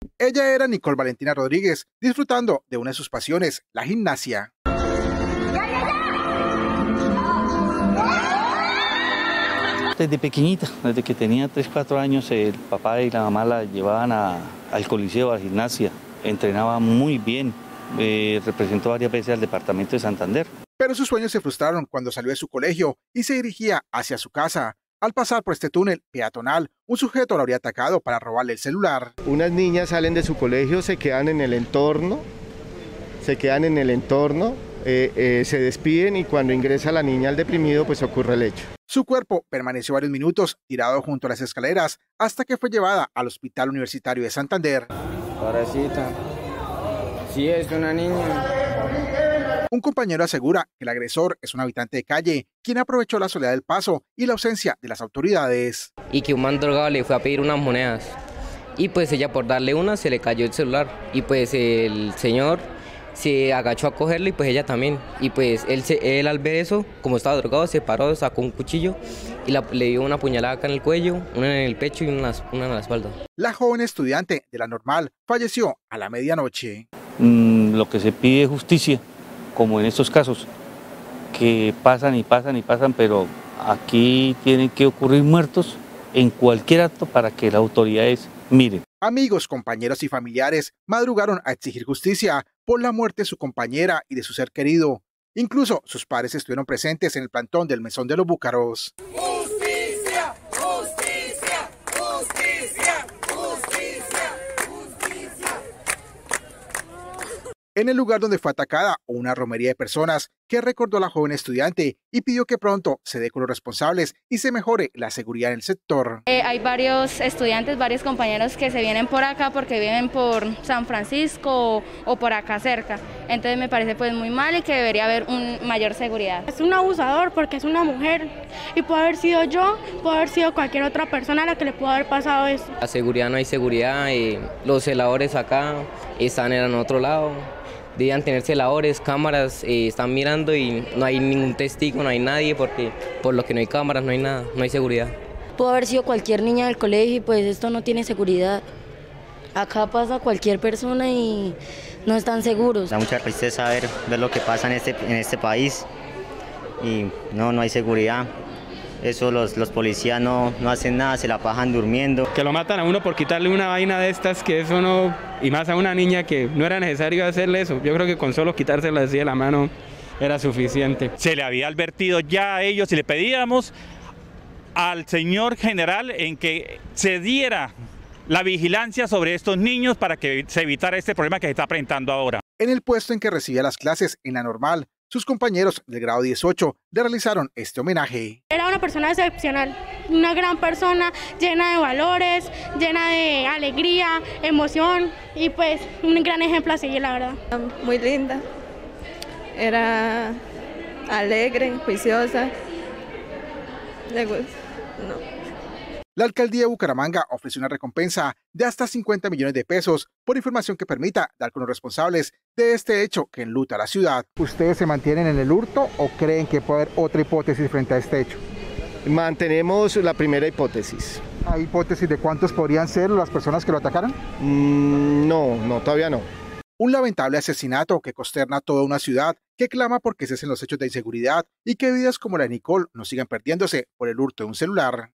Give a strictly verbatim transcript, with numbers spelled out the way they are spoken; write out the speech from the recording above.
Ella era Nicole Valentina Rodríguez, disfrutando de una de sus pasiones, la gimnasia. Desde pequeñita, desde que tenía tres, cuatro años, el papá y la mamá la llevaban a, al coliseo, a la gimnasia. Entrenaba muy bien, eh, representó varias veces al departamento de Santander. Pero sus sueños se frustraron cuando salió de su colegio y se dirigía hacia su casa. Al pasar por este túnel peatonal, un sujeto la habría atacado para robarle el celular. Unas niñas salen de su colegio, se quedan en el entorno, se quedan en el entorno, eh, eh, se despiden y cuando ingresa la niña al deprimido, pues ocurre el hecho. Su cuerpo permaneció varios minutos tirado junto a las escaleras hasta que fue llevada al Hospital Universitario de Santander. Pobrecita, sí es una niña. Un compañero asegura que el agresor es un habitante de calle, quien aprovechó la soledad del paso y la ausencia de las autoridades. Y que un man drogado le fue a pedir unas monedas. Y pues ella por darle una se le cayó el celular. Y pues el señor se agachó a cogerlo y pues ella también. Y pues él, se, él al ver eso, como estaba drogado, se paró, sacó un cuchillo y la, le dio una puñalada acá en el cuello, una en el pecho y una, una en la espalda. La joven estudiante de la Normal falleció a la medianoche. Mm, lo que se pide es justicia, como en estos casos, que pasan y pasan y pasan, pero aquí tienen que ocurrir muertos en cualquier acto para que las autoridades miren. Amigos, compañeros y familiares madrugaron a exigir justicia por la muerte de su compañera y de su ser querido. Incluso sus padres estuvieron presentes en el plantón del Mesón de los Búcaros. ¡Justicia! ¡Justicia! ¡Justicia! ¡Justicia! ¡Justicia! En el lugar donde fue atacada, una romería de personas que recordó a la joven estudiante y pidió que pronto se dé con los responsables y se mejore la seguridad en el sector. Eh, hay varios estudiantes, varios compañeros que se vienen por acá porque viven por San Francisco o, o por acá cerca. Entonces me parece pues muy mal y que debería haber un mayor seguridad. Es un abusador porque es una mujer y puede haber sido yo, puede haber sido cualquier otra persona a la que le pudo haber pasado esto. La seguridad, no hay seguridad, eh, los celadores acá están en otro lado. Debían tener celadores, cámaras, eh, están mirando y no hay ningún testigo, no hay nadie, porque por lo que no hay cámaras, no hay nada, no hay seguridad. Pudo haber sido cualquier niña del colegio y pues esto no tiene seguridad. Acá pasa cualquier persona y no están seguros. Da mucha tristeza ver, ver lo que pasa en este, en este país y no, no hay seguridad. Eso los, los policías no, no hacen nada, se la pasan durmiendo. Que lo matan a uno por quitarle una vaina de estas, que eso no, y más a una niña que no era necesario hacerle eso. Yo creo que con solo quitársela así de la mano era suficiente. Se le había advertido ya a ellos y le pedíamos al señor general en que se diera la vigilancia sobre estos niños para que se evitara este problema que se está presentando ahora. En el puesto en que recibía las clases en la Normal, sus compañeros del grado dieciocho le realizaron este homenaje. Era una persona excepcional, una gran persona llena de valores, llena de alegría, emoción y pues un gran ejemplo a seguir, la verdad. Muy linda, era alegre, juiciosa, le gusta, no. La alcaldía de Bucaramanga ofreció una recompensa de hasta cincuenta millones de pesos por información que permita dar con los responsables de este hecho que enluta a la ciudad. ¿Ustedes se mantienen en el hurto o creen que puede haber otra hipótesis frente a este hecho? Mantenemos la primera hipótesis. ¿Hay hipótesis de cuántos podrían ser las personas que lo atacaron? Mm, no, no, todavía no. Un lamentable asesinato que consterna a toda una ciudad que clama porque cesen los hechos de inseguridad y que vidas como la de Nicole no sigan perdiéndose por el hurto de un celular.